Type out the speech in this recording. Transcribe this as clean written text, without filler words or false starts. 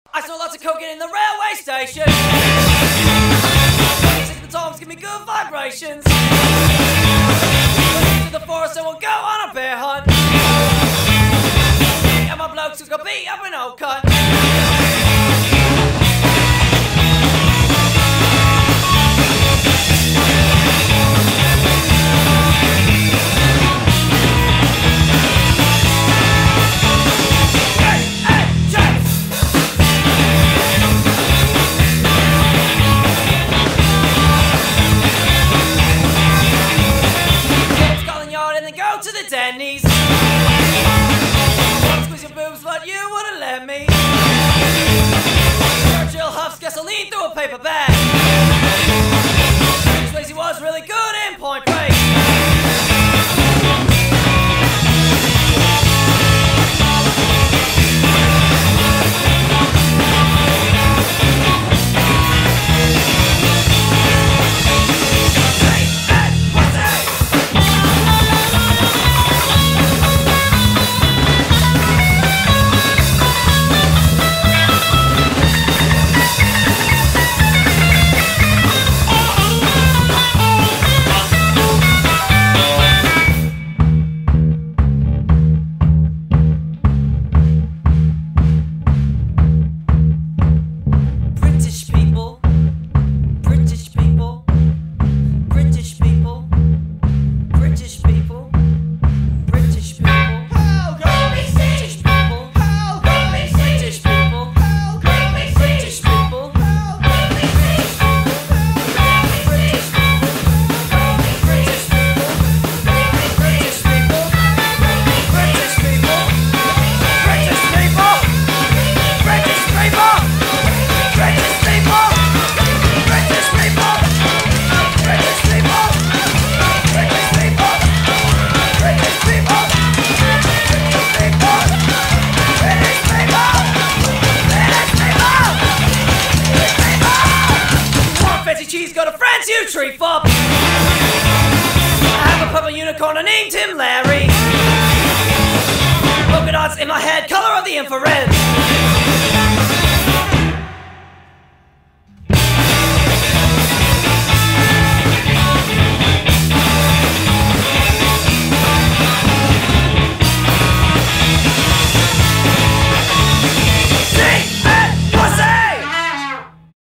I saw lots of cocaine in the railway station. The toms give me good vibrations. To the forest and we'll go on a bear hunt. And my blokes will go beat up an old cunt. To the Denny's. Squeeze your boobs, but you wouldn't let me. Churchill huffs gasoline through a paper bag. Swayze was really good in Point Break. You tree fop. I have a purple unicorn, I named him Larry. Polka dots in my head, color of the infrared.